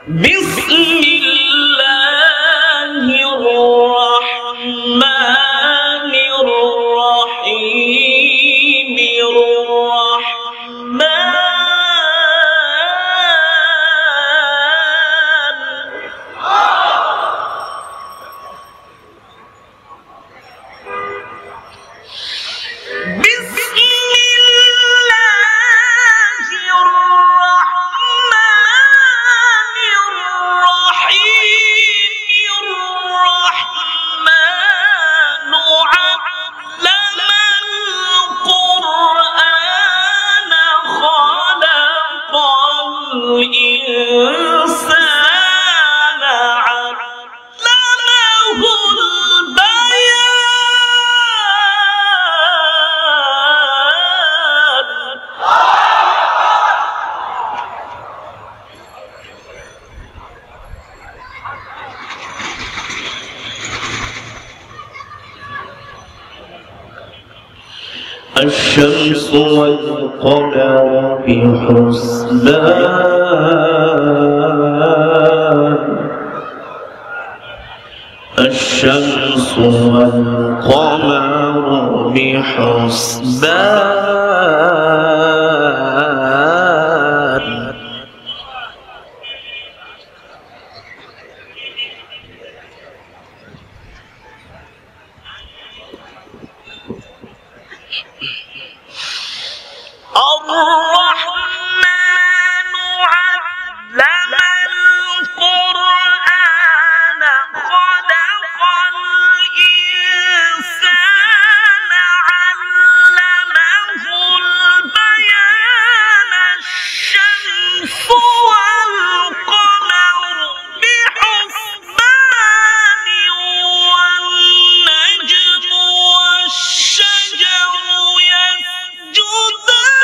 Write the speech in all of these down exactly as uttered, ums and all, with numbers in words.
بسم الله الرحمن الرحيم الرحمن الشمس والقمر بحسبان الشمس والقمر بحسبان الرحمن علم القرآن خلق الإنسان علمه البيان الشمس والقمر بحسبان والنجم والشجر يسجدان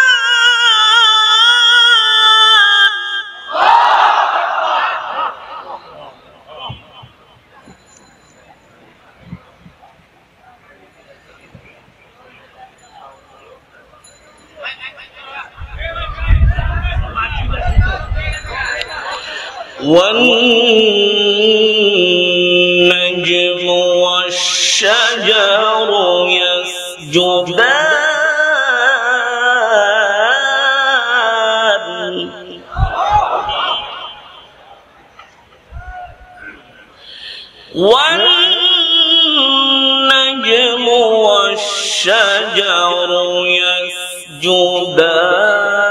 والنجم والشجر يسجدان والنجم والشجر يسجدان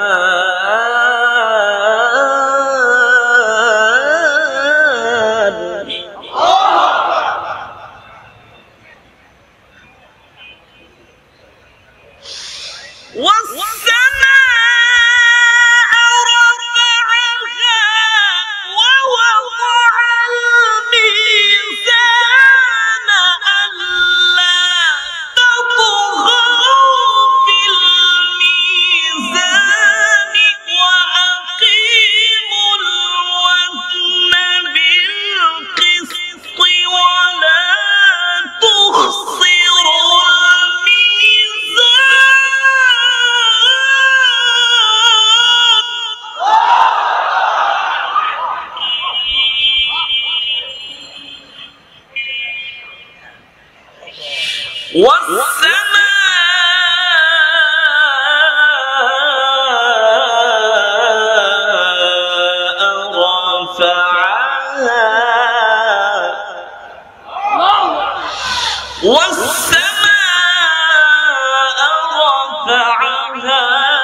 والسماء رفعها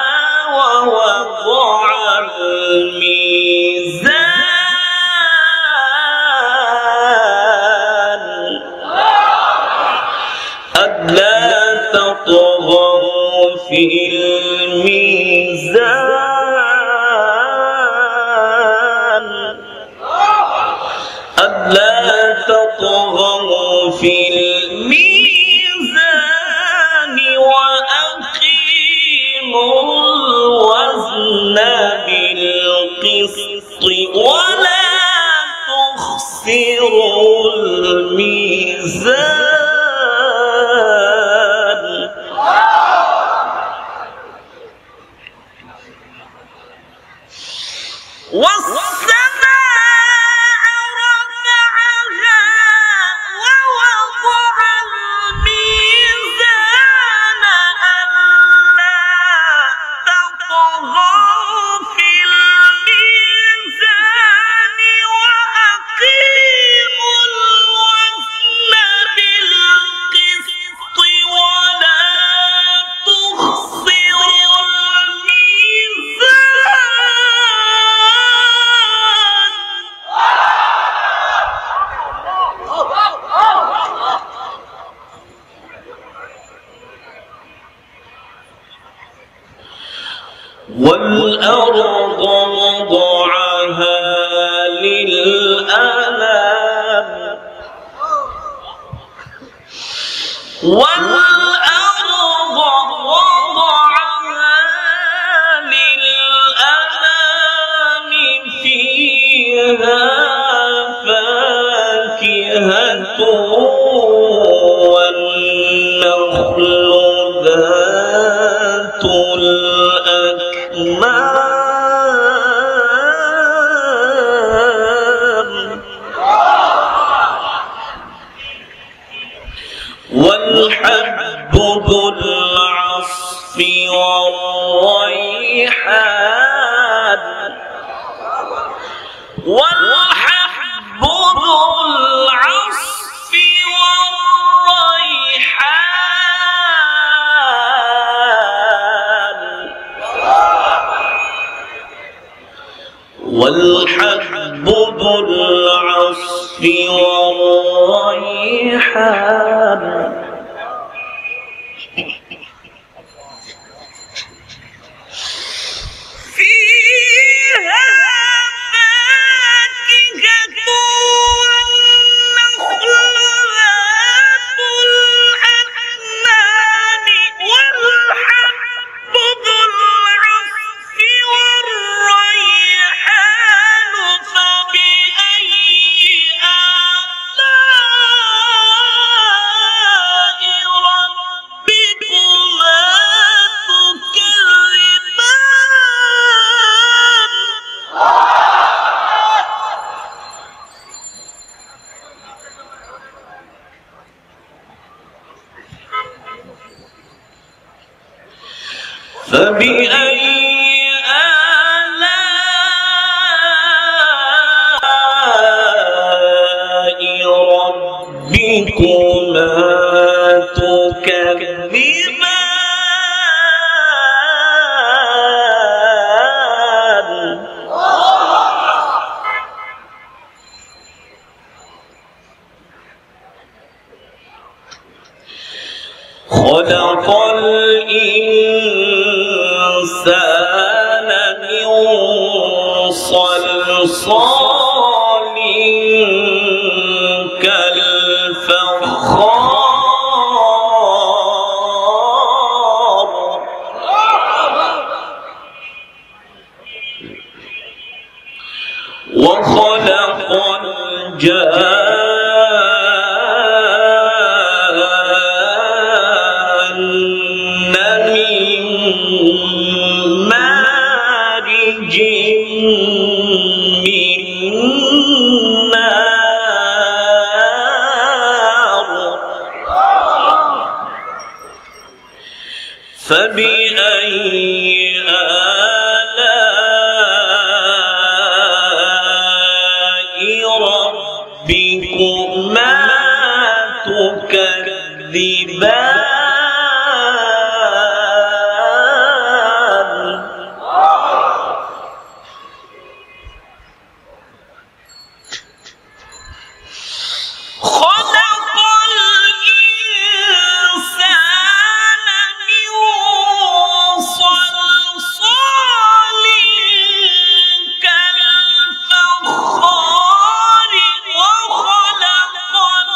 ووضع الميزان ألا تطغوا في الميزان ألا تطغوا في الميزان وأقيموا الوزن بالقسط ولا تخسروا الميزان والسماء والأرض وضعها للأنام والأرض وضعها للأنام فيها فاكهة والنخل ذات الأكمام والحب ذو العصف والريحان والحب ذو العصف والريحان والحب ذو العصف والريحان فيها فاكهة والنخل ذات الأكمام والحب ذو العصف والريحان فبأي آلاء ربكما تكذبان فبأي آلاء ربكما تكذبان خلق الإنسان من صلصال كالفخار وخلق الجان من مارج من نار فبأي آلاء ربكما تكذبان خلق الإنسان من صلصال كالفخار وخلق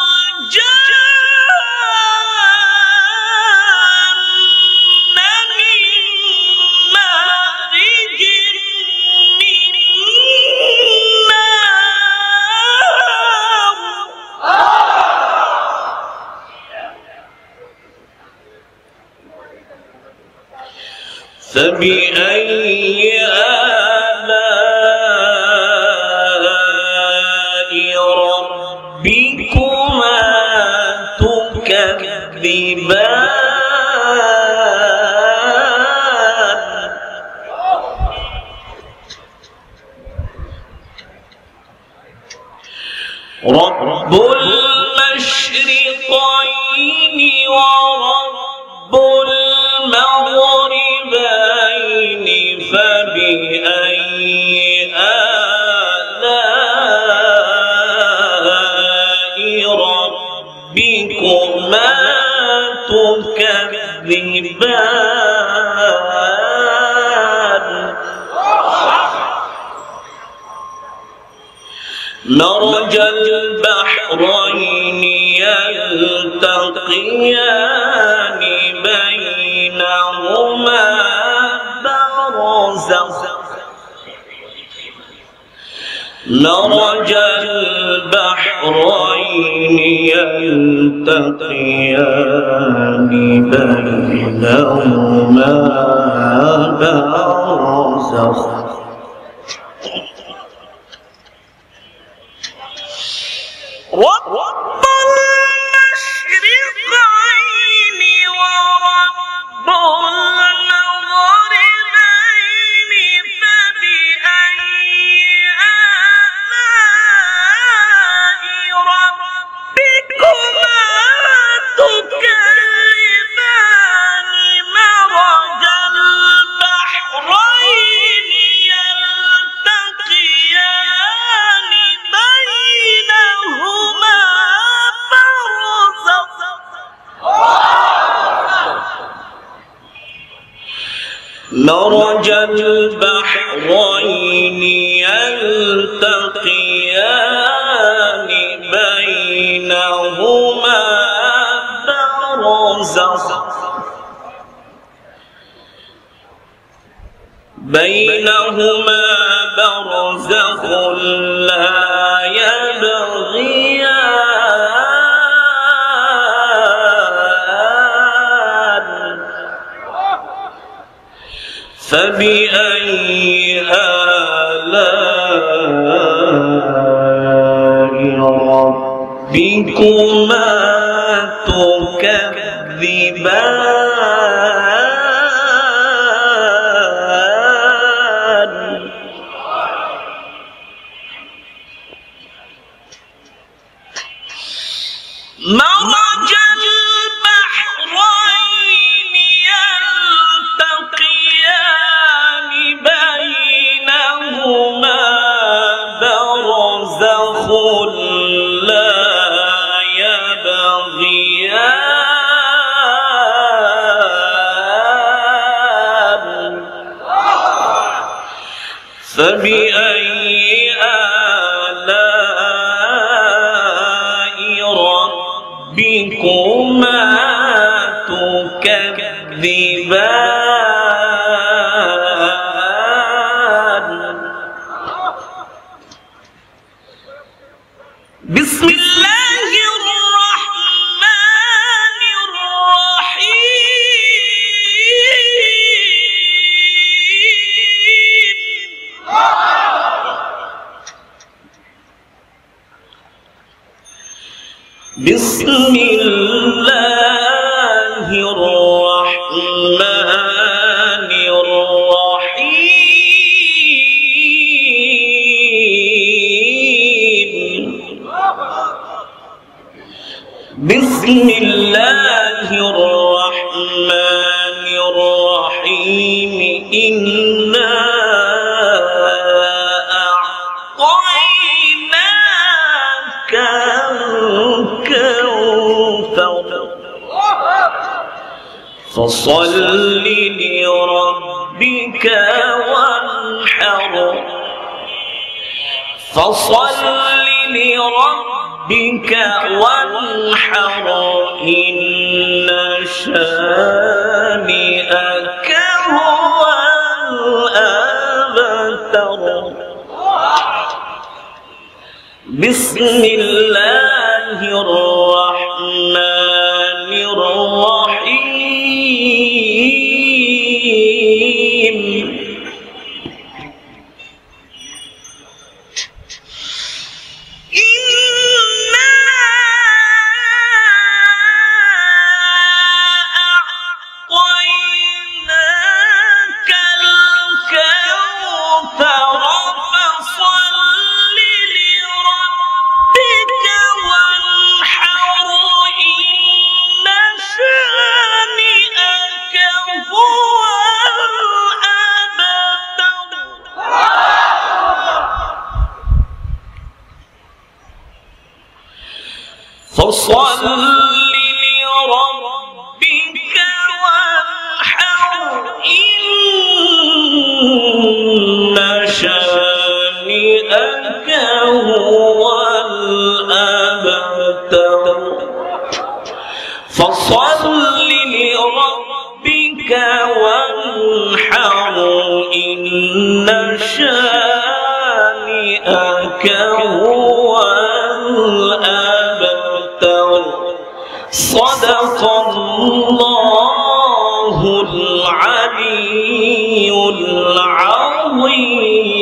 الجان من مارج من نار فبأي آلاء ربكما تكذبان رب المشرقين ورب المغربين فبأي آلاء ربكما تكذبان مرج البحرين يلتقيان بينهما برزخ مرج البحرين يلتقيان بينهما برزخ رب المشرقين ورب المغربين فبأي آلاء ربكما تكذبان مرج البحرين يلتقيان بينهما برزخ مرج البحرين يلتقيان بينهما برزخ بينهما برزخ لا يبغيان فبأي آلاء ربكما تكذبان مرج البحرين يلتقيان بينهما برزخ لا يبغيان فبأي آلاء ربكما تكذبان بسم الله الرحمن الرحيم بسم الله الرحمن الرحيم بسم الله الرحمن الرحيم إنا أعطيناك الكوثر فصل لربك وانحر فصل لربك وانحر إن شانئك هو الأبتر بسم الله الرحمن الرحيم إنا أعطيناك الكوثر فصل لربك وانحر إن شانئك هو الأبتر فصل لربك وانحر إن شانئك هو الأبتر فصل لربك وانحر إن شانئك هو الأبتر صدق الله العلي العظيم.